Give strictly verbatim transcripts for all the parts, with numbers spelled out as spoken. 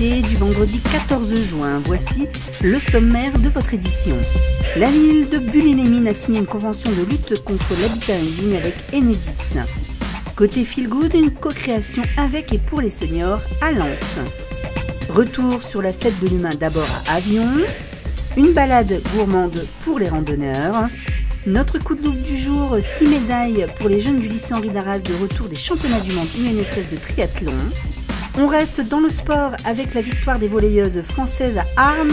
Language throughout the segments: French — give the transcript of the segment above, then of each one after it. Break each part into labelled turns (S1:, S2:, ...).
S1: actualité du vendredi quatorze juin. Voici le sommaire de votre édition. La ville de Bully-les-Mines a signé une convention de lutte contre l'habitat indigne avec Enedis. Côté Feel Good, une co-création avec et pour les seniors à Lens. Retour sur la fête de l'humain d'abord à Avion. Une balade gourmande pour les randonneurs. Notre coup de loupe du jour, six médailles pour les jeunes du lycée Henri d'Arras de retour des championnats du monde U N S S de triathlon. On reste dans le sport avec la victoire des volleyeuses françaises à Arnes.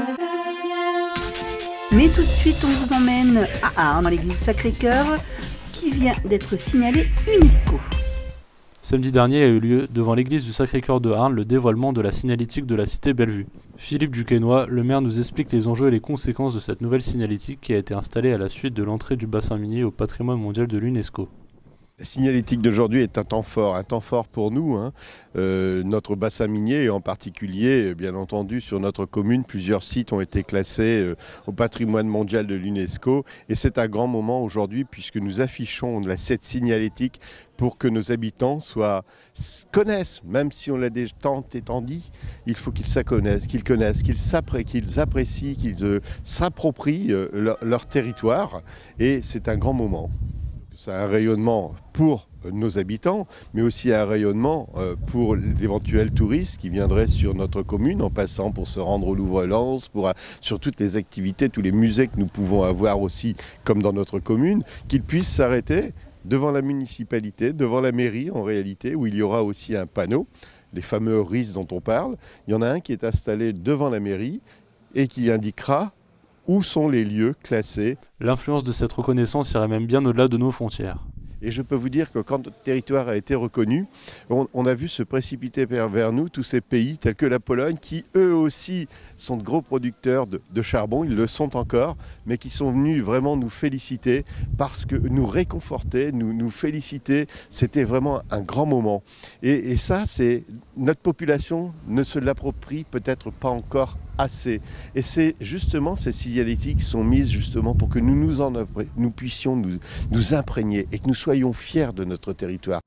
S1: Mais tout de suite, on vous emmène à Arnes, dans l'église Sacré-Cœur, qui vient d'être signalée UNESCO.
S2: Samedi dernier a eu lieu devant l'église du Sacré-Cœur de Arnes le dévoilement de la signalétique de la cité Bellevue. Philippe Duquesnoy, le maire, nous explique les enjeux et les conséquences de cette nouvelle signalétique qui a été installée à la suite de l'entrée du bassin minier au patrimoine mondial de l'UNESCO.
S3: La signalétique d'aujourd'hui est un temps fort, un temps fort pour nous. Hein. Euh, notre bassin minier, et en particulier, bien entendu, sur notre commune, plusieurs sites ont été classés euh, au patrimoine mondial de l'UNESCO. Et c'est un grand moment aujourd'hui puisque nous affichons la, cette signalétique pour que nos habitants soient, connaissent, même si on l'a déjà tant et tant dit, il faut qu'ils connaissent, qu'ils connaissent, qu'ils qu'ils apprécient, qu'ils euh, s'approprient euh, leur, leur territoire. Et c'est un grand moment. C'est un rayonnement pour nos habitants, mais aussi un rayonnement pour d'éventuels touristes qui viendraient sur notre commune en passant pour se rendre au Louvre-Lens, pour, sur toutes les activités, tous les musées que nous pouvons avoir aussi, comme dans notre commune, qu'ils puissent s'arrêter devant la municipalité, devant la mairie en réalité, où il y aura aussi un panneau, les fameux R I S dont on parle. Il y en a un qui est installé devant la mairie et qui indiquera où sont les lieux classés.
S2: L'influence de cette reconnaissance irait même bien au-delà de nos frontières.
S3: Et je peux vous dire que quand notre territoire a été reconnu, on, on a vu se précipiter vers, vers nous tous ces pays tels que la Pologne, qui eux aussi sont de gros producteurs de, de charbon, ils le sont encore, mais qui sont venus vraiment nous féliciter, parce que nous réconforter, nous, nous féliciter, c'était vraiment un grand moment. Et, et ça, c'est notre population ne se l'approprie peut-être pas encore assez. Et c'est justement ces signalétiques qui sont mises justement pour que nous, nous, en, nous puissions nous, nous imprégner et que nous soyons fiers de notre territoire.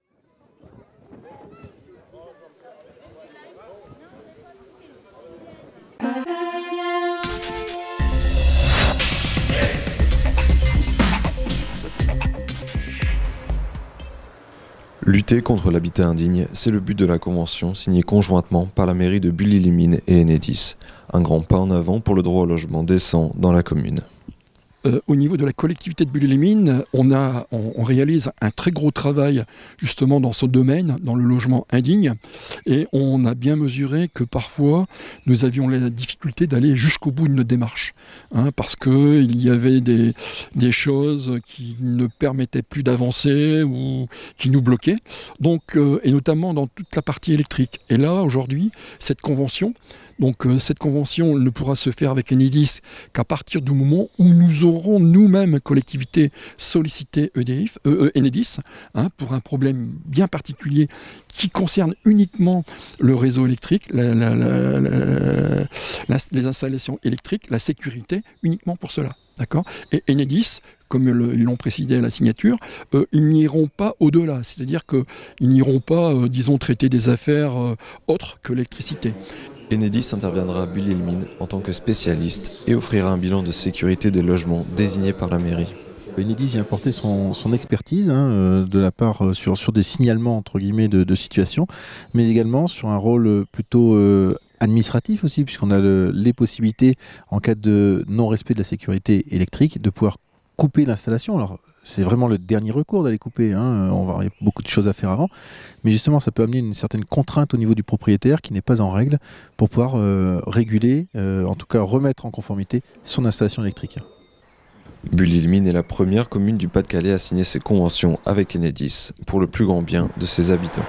S4: Lutter contre l'habitat indigne, c'est le but de la convention signée conjointement par la mairie de Bully-les-Mines et Enedis. Un grand pas en avant pour le droit au logement décent dans la commune.
S5: Euh, au niveau de la collectivité de Bully-les-Mines, on, a, on, on réalise un très gros travail justement dans ce domaine, dans le logement indigne, et on a bien mesuré que parfois nous avions la difficulté d'aller jusqu'au bout de notre démarche, hein, parce qu'il y avait des, des choses qui ne permettaient plus d'avancer ou qui nous bloquaient, donc, euh, et notamment dans toute la partie électrique. Et là, aujourd'hui, cette convention, donc euh, cette convention ne pourra se faire avec Enedis qu'à partir du moment où nous aurons nous-mêmes, collectivités, sollicité E D F, euh, Enedis, hein, pour un problème bien particulier qui concerne uniquement le réseau électrique, la, la, la, la, la, les installations électriques, la sécurité, uniquement pour cela. D'accord ? Et Enedis, comme le, ils l'ont précisé à la signature, euh, ils n'iront pas au-delà. C'est-à-dire qu'ils n'iront pas, euh, disons, traiter des affaires euh, autres que l'électricité.
S4: Enedis interviendra à Bully-les-Mines en tant que spécialiste et offrira un bilan de sécurité des logements désignés par la mairie.
S6: Enedis vient apporter son, son expertise hein, euh, de la part euh, sur, sur des signalements entre guillemets de, de situation, mais également sur un rôle plutôt euh, administratif aussi, puisqu'on a le, les possibilités en cas de non-respect de la sécurité électrique de pouvoir couper l'installation. Alors c'est vraiment le dernier recours d'aller couper, hein. On va avoir beaucoup de choses à faire avant, mais justement ça peut amener une certaine contrainte au niveau du propriétaire qui n'est pas en règle pour pouvoir euh, réguler, euh, en tout cas remettre en conformité son installation électrique.
S4: Bully-les-Mines est la première commune du Pas-de-Calais à signer ses conventions avec Enedis pour le plus grand bien de ses habitants.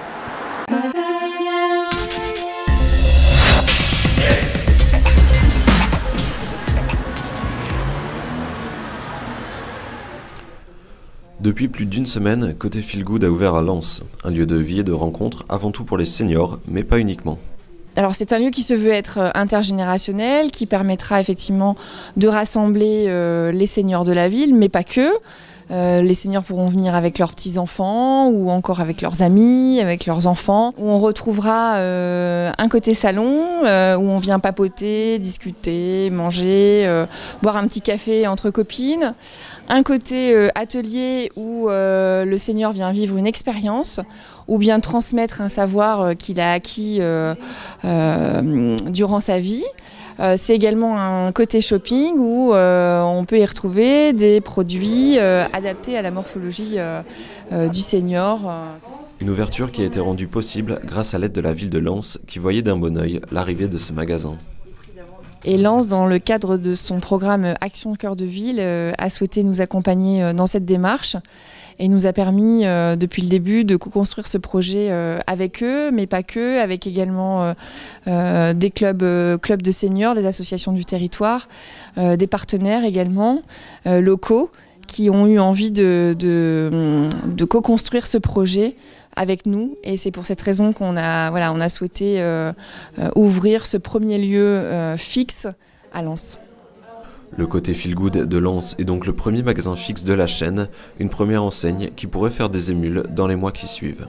S4: Depuis plus d'une semaine, Côté Feel Good a ouvert à Lens, un lieu de vie et de rencontre avant tout pour les seniors, mais pas uniquement.
S7: Alors c'est un lieu qui se veut être intergénérationnel, qui permettra effectivement de rassembler euh, les seniors de la ville, mais pas que. Euh, les seniors pourront venir avec leurs petits-enfants ou encore avec leurs amis, avec leurs enfants. Où on retrouvera euh, un côté salon euh, où on vient papoter, discuter, manger, euh, boire un petit café entre copines. Un côté euh, atelier où euh, le senior vient vivre une expérience ou bien transmettre un savoir euh, qu'il a acquis euh, euh, durant sa vie. Euh, c'est également un côté shopping où euh, on peut y retrouver des produits euh, adaptés à la morphologie euh, euh, du senior.
S4: Une ouverture qui a été rendue possible grâce à l'aide de la ville de Lens qui voyait d'un bon œil l'arrivée de ce magasin.
S7: Et Lens, dans le cadre de son programme Action Cœur de Ville, euh, a souhaité nous accompagner euh, dans cette démarche et nous a permis euh, depuis le début de co-construire ce projet euh, avec eux, mais pas que, avec également euh, euh, des clubs, euh, clubs de seniors, des associations du territoire, euh, des partenaires également, euh, locaux, qui ont eu envie de, de, de co-construire ce projet avec nous. Et c'est pour cette raison qu'on a, voilà, on a souhaité euh, euh, ouvrir ce premier lieu euh, fixe à Lens.
S4: Le côté Feel Good de Lens est donc le premier magasin fixe de la chaîne, une première enseigne qui pourrait faire des émules dans les mois qui suivent.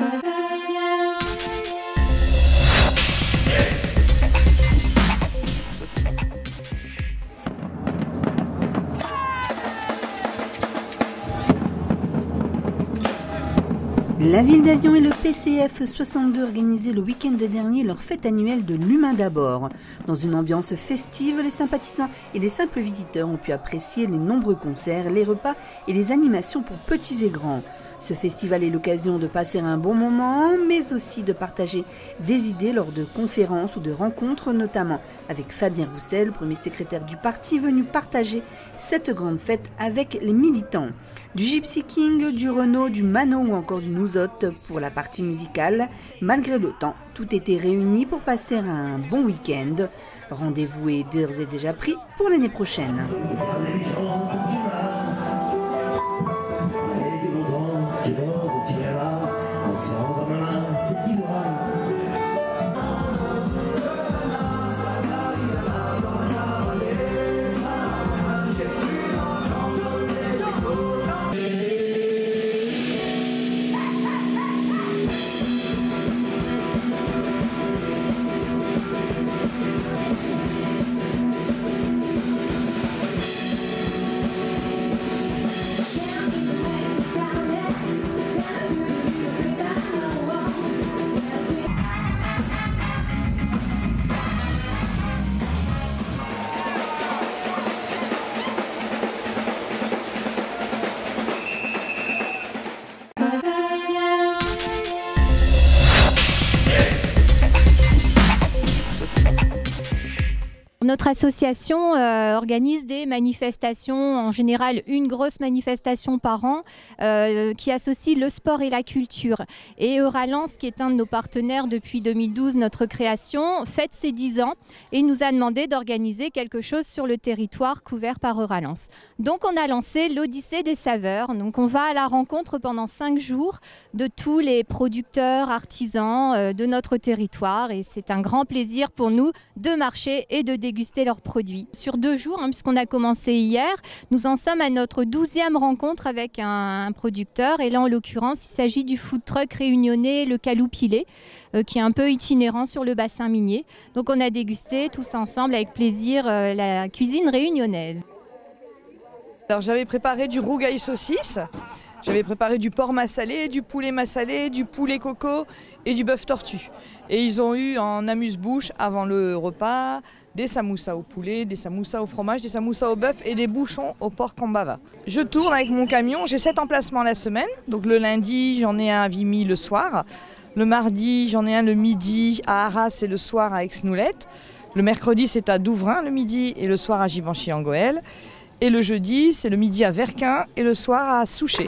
S1: La ville d'Avion et le P C F soixante-deux organisaient le week-end dernier leur fête annuelle de l'humain d'abord. Dans une ambiance festive, les sympathisants et les simples visiteurs ont pu apprécier les nombreux concerts, les repas et les animations pour petits et grands. Ce festival est l'occasion de passer un bon moment, mais aussi de partager des idées lors de conférences ou de rencontres, notamment avec Fabien Roussel, premier secrétaire du parti, venu partager cette grande fête avec les militants. Du Gypsy King, du Renault, du Mano ou encore du Nouzotte pour la partie musicale. Malgré le temps, tout était réuni pour passer un bon week-end. Rendez-vous est d'ores et déjà pris pour l'année prochaine.
S8: Notre association euh, organise des manifestations, en général une grosse manifestation par an euh, qui associe le sport et la culture. Et Euralens, qui est un de nos partenaires depuis deux mille douze, notre création, fête ses dix ans et nous a demandé d'organiser quelque chose sur le territoire couvert par Euralens. Donc on a lancé l'Odyssée des saveurs. Donc on va à la rencontre pendant cinq jours de tous les producteurs, artisans euh, de notre territoire et c'est un grand plaisir pour nous de marcher et de déguster leurs produits. Sur deux jours, hein, puisqu'on a commencé hier, nous en sommes à notre douzième rencontre avec un, un producteur et là en l'occurrence il s'agit du food truck réunionnais Le Caloupilé euh, qui est un peu itinérant sur le bassin minier. Donc on a dégusté tous ensemble avec plaisir euh, la cuisine réunionnaise.
S9: Alors j'avais préparé du rougail saucisse, j'avais préparé du porc massalé, du poulet massalé, du poulet coco et du bœuf tortue. Et ils ont eu en amuse-bouche avant le repas des samoussas au poulet, des samoussas au fromage, des samoussas au bœuf et des bouchons au porc kambava. Je tourne avec mon camion, j'ai sept emplacements la semaine. Donc le lundi, j'en ai un à Vimy le soir. Le mardi, j'en ai un le midi à Arras et le soir à Aix-Noulette. Le mercredi, c'est à Douvrin le midi et le soir à Givenchy-en-Goël. Et le jeudi, c'est le midi à Verquin et le soir à Souchet.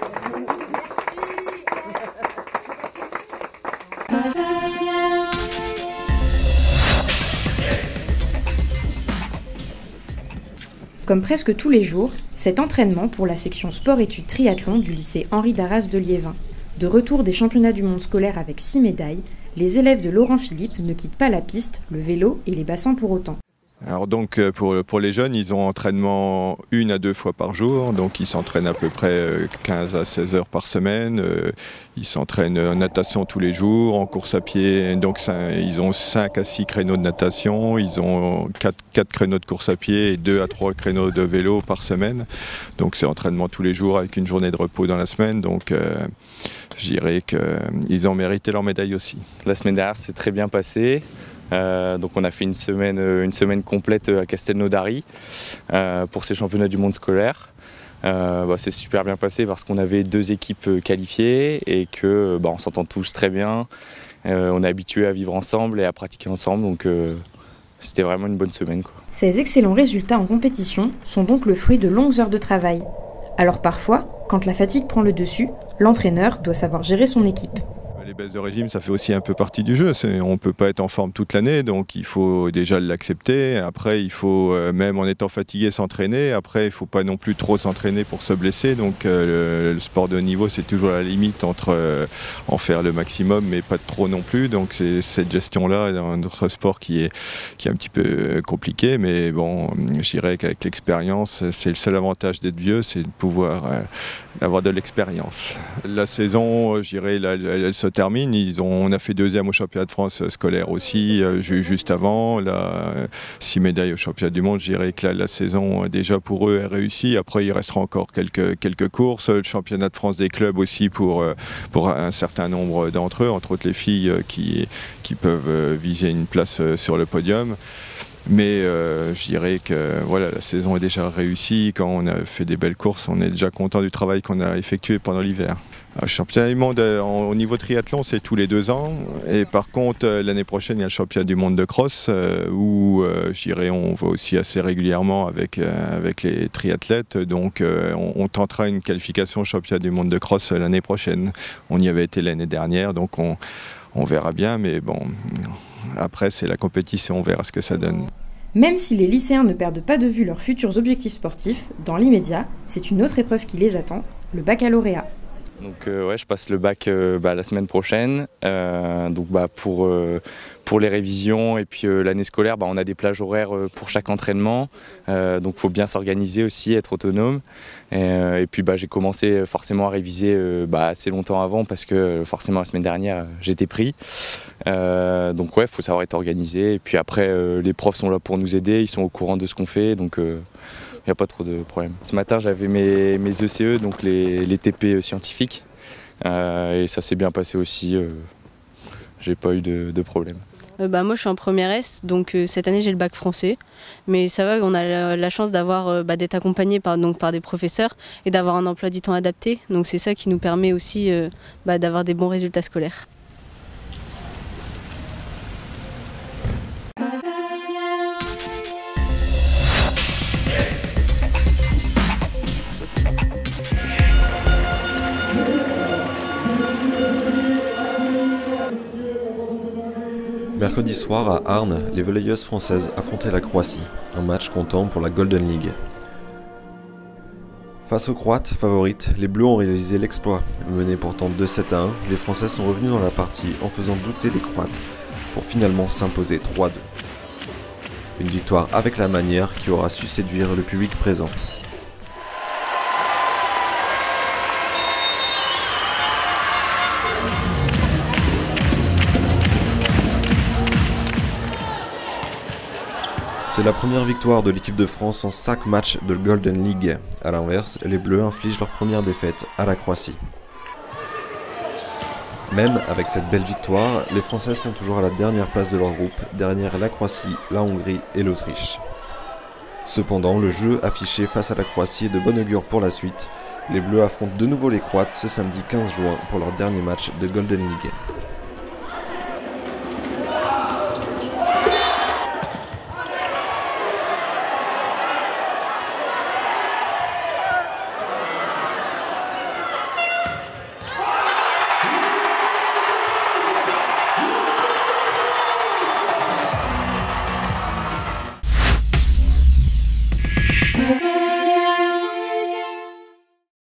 S10: Comme presque tous les jours, cet entraînement pour la section sport-études triathlon du lycée Henri Darras de Liévin. De retour des championnats du monde scolaire avec six médailles, les élèves de Laurent Philippe ne quittent pas la piste, le vélo et les bassins pour autant.
S11: Alors donc pour, pour les jeunes, ils ont entraînement une à deux fois par jour, donc ils s'entraînent à peu près quinze à seize heures par semaine. Ils s'entraînent en natation tous les jours, en course à pied, donc ils ont cinq à six créneaux de natation, ils ont quatre créneaux de course à pied et deux à trois créneaux de vélo par semaine. Donc c'est entraînement tous les jours avec une journée de repos dans la semaine, donc euh, je dirais qu'ils ont mérité leur médaille aussi.
S12: La semaine dernière c'est très bien passé. Euh, donc on a fait une semaine, une semaine complète à Castelnaudary euh, pour ces championnats du monde scolaire. Euh, bah, c'est super bien passé parce qu'on avait deux équipes qualifiées et que bah, on s'entend tous très bien. Euh, on est habitués à vivre ensemble et à pratiquer ensemble, donc euh, c'était vraiment une bonne semaine, quoi.
S10: Ces excellents résultats en compétition sont donc le fruit de longues heures de travail. Alors parfois, quand la fatigue prend le dessus, l'entraîneur doit savoir gérer son équipe.
S11: Les baisses de régime, ça fait aussi un peu partie du jeu. On ne peut pas être en forme toute l'année, donc il faut déjà l'accepter. Après, il faut, même en étant fatigué, s'entraîner. Après, il ne faut pas non plus trop s'entraîner pour se blesser. Donc euh, le, le sport de haut niveau, c'est toujours la limite entre euh, en faire le maximum, mais pas trop non plus. Donc c'est cette gestion-là dans notre sport qui est, qui est un petit peu compliquée. Mais bon, je dirais qu'avec l'expérience, c'est le seul avantage d'être vieux, c'est de pouvoir euh, avoir de l'expérience. La saison, je dirais, elle, elle, elle se termine. Ils ont, on a fait deuxième au championnat de France scolaire aussi, euh, juste avant. Là, six médailles au championnat du monde. Je dirais que la, la saison, déjà pour eux, est réussie. Après, il restera encore quelques, quelques courses. Le championnat de France des clubs aussi pour, pour un certain nombre d'entre eux, entre autres les filles qui, qui peuvent viser une place sur le podium. Mais euh, je dirais que voilà, la saison est déjà réussie. Quand on a fait des belles courses, on est déjà content du travail qu'on a effectué pendant l'hiver. Le championnat du monde en, au niveau triathlon, c'est tous les deux ans. Et par contre, l'année prochaine, il y a le championnat du monde de cross euh, où euh, je dirais, on va aussi assez régulièrement avec, euh, avec les triathlètes. Donc euh, on, on tentera une qualification au championnat du monde de cross l'année prochaine. On y avait été l'année dernière, donc on, on verra bien. Mais bon, après, c'est la compétition, on verra ce que ça donne.
S10: Même si les lycéens ne perdent pas de vue leurs futurs objectifs sportifs, dans l'immédiat, c'est une autre épreuve qui les attend, le baccalauréat.
S12: Donc euh, ouais, je passe le bac euh, bah, la semaine prochaine. Euh, donc bah, pour, euh, pour les révisions et puis euh, l'année scolaire, bah, on a des plages horaires euh, pour chaque entraînement. Euh, donc il faut bien s'organiser aussi, être autonome. Et, euh, et puis bah, j'ai commencé forcément à réviser euh, bah, assez longtemps avant parce que forcément la semaine dernière j'étais pris. Euh, donc ouais, il faut savoir être organisé. Et puis après, euh, les profs sont là pour nous aider, ils sont au courant de ce qu'on fait. Donc, euh, il n'y a pas trop de problème. Ce matin, j'avais mes, mes E C E, donc les, les T P scientifiques. Euh, et ça s'est bien passé aussi. Euh, j'ai pas eu de, de problème.
S13: Euh, bah, moi, je suis en première S, donc euh, cette année, j'ai le bac français. Mais ça va, on a la, la chance d'avoir, euh, bah, d'être accompagné par, donc, par des professeurs et d'avoir un emploi du temps adapté. Donc c'est ça qui nous permet aussi euh, bah, d'avoir des bons résultats scolaires.
S4: Mercredi soir à Arnes, les volleyeuses françaises affrontaient la Croatie, un match comptant pour la Golden League. Face aux Croates, favorites, les Bleus ont réalisé l'exploit. Menés pourtant deux sept à un, les Françaises sont revenues dans la partie en faisant douter les Croates, pour finalement s'imposer trois deux. Une victoire avec la manière qui aura su séduire le public présent. C'est la première victoire de l'équipe de France en cinq matchs de Golden League. A l'inverse, les Bleus infligent leur première défaite à la Croatie. Même avec cette belle victoire, les Françaises sont toujours à la dernière place de leur groupe, derrière la Croatie, la Hongrie et l'Autriche. Cependant, le jeu affiché face à la Croatie est de bon augure pour la suite. Les Bleus affrontent de nouveau les Croates ce samedi quinze juin pour leur dernier match de Golden League.